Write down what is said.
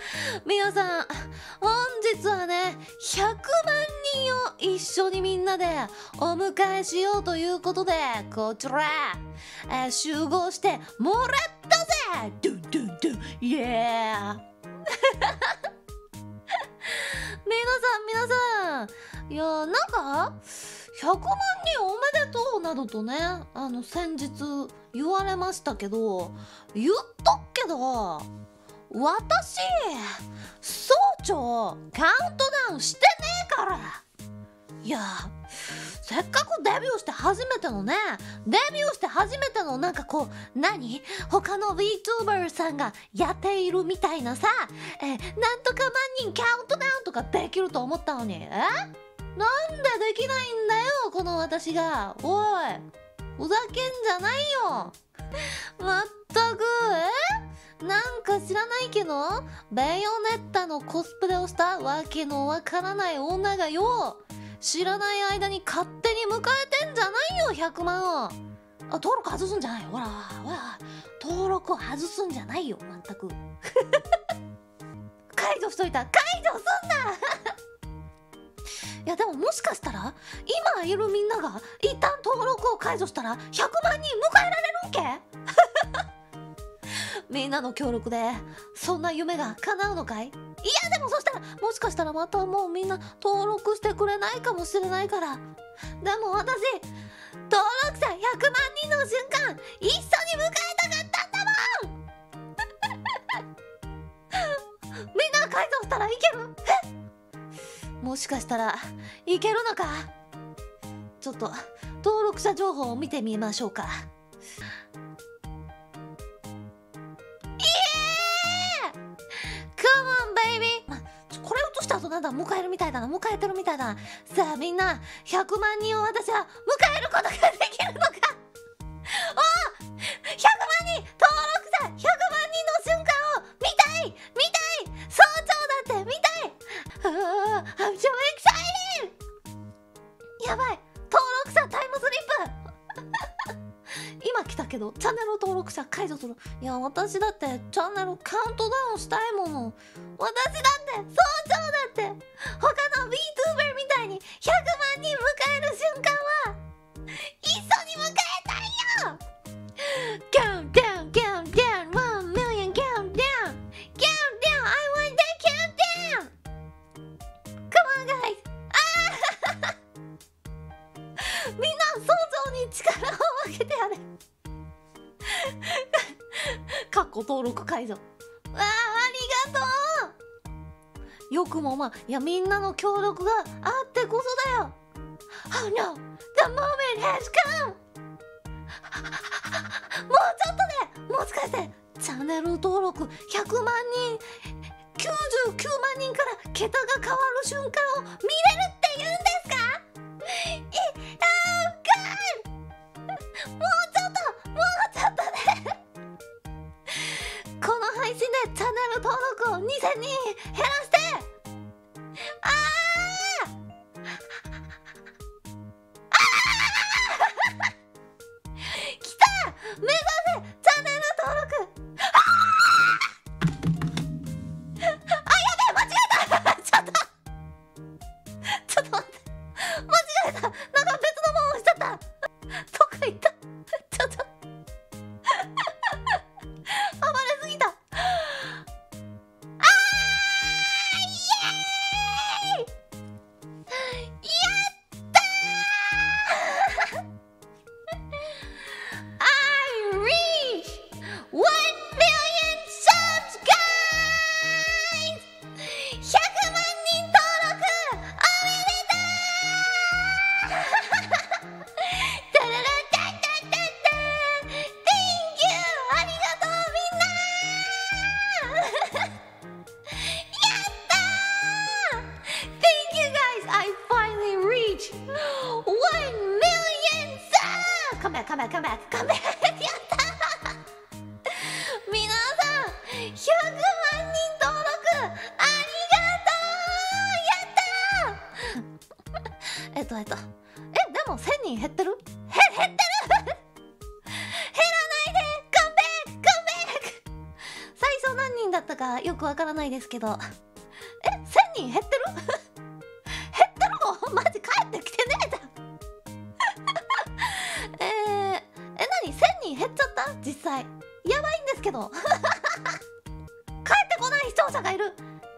皆さん、本日はね、100万人を一緒にみんなでお迎えしようということで、こちら、集合してもらったぜ。ドゥンドゥンドゥン、イエー皆さん、いやなんか100万人おめでとうなどとね、先日言われましたけど、言っとくけど、私総長カウントダウンしてねえから。いやせっかくデビューして初めてのなんかこう他の VTuber さんがやっているみたいなさ、なんとか万人カウントダウンとかできると思ったのに、なんでできないんだよこの私が。おい、ふざけんじゃないよ。まったくなんか知らないけどベヨネッタのコスプレをしたわけのわからない女がよ、知らない間に勝手に迎えてんじゃないよ100万を。登録外すんじゃないよ。ほら登録を外すんじゃないよ、まったく解除しといた。解除すんないやでももしかしたら今いるみんなが一旦登録を解除したら100万人迎えられるんけみんなの協力でそんな夢が叶うのかい。いやでもそしたらもしかしたらまたもうみんな登録してくれないかもしれないから。でも私登録者100万人の瞬間一緒に迎えたかったんだもんみんな解除したらいける？もしかしたらいけるのか。ちょっと登録者情報を見てみましょうか。これ映した後なんだ、迎えてるみたいだな。さあみんな100万人を私は迎えることができるのか。お100万人登録者100万人の瞬間を見たい総長だって見たい。I'm so excited。 やばい、登録者タイムスリップ今来たけどチャンネル登録者解除する。いや私だってチャンネルカウントダウンしたいもの。私だって総長だって他の VTuber みたいに100万人迎える瞬間は一緒に迎えたいよ。カウントダウン1 million カウントダウン I want that countdown Come on guys みんな総長に力を分けてやれかっこ登録解除。ありがとう。よくもいやみんなの協力があってこそだよ。Oh no, the moment has come もうちょっとでもしかしてチャンネル登録100万人99万人から桁が変わる瞬間を見れるって言うんですか。もうちょっとねこの配信でチャンネル登録を2000人減らして来た、目指せチャンネル登録。やべえ間違えたちょっと待って間違えた。なんか別のもん押しちゃった。どっか行った。ちょっと暴れすぎた。イエーイやったーI reached 1 million subs guys 100万人登録おめでとうタララタンタンタンタン Thank you ありがとうみんなやったー Thank you guys I finally reached 1 million subs Come back やったー皆さん100万人登録ありがとう。やったーでも1000人減ってる？減ってる減らないでカムバック最初何人だったかからよくわからないですけど。1000人減ってる減ってるもんマジ帰ってきてねえじゃん何 ?1000 人減っちゃった実際。やばいんですけど帰ってこない視聴者がいる。